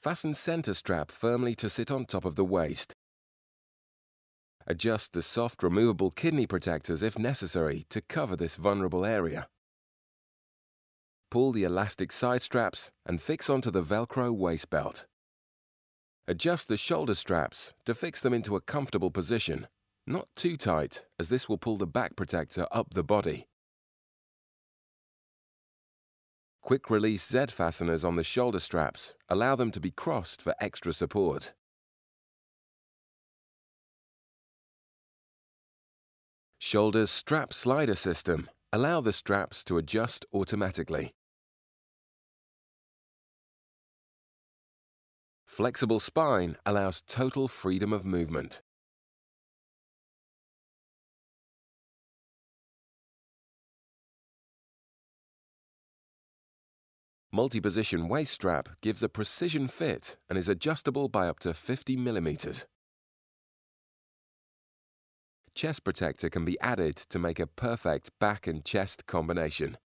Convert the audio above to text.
Fasten center strap firmly to sit on top of the waist. Adjust the soft removable kidney protectors if necessary to cover this vulnerable area. Pull the elastic side straps and fix onto the Velcro waist belt. Adjust the shoulder straps to fix them into a comfortable position, not too tight, as this will pull the back protector up the body. Quick release Z fasteners on the shoulder straps allow them to be crossed for extra support. Shoulders strap slider system allow the straps to adjust automatically. Flexible spine allows total freedom of movement. Multi-position waist strap gives a precision fit and is adjustable by up to 50 millimeters. Chest protector can be added to make a perfect back and chest combination.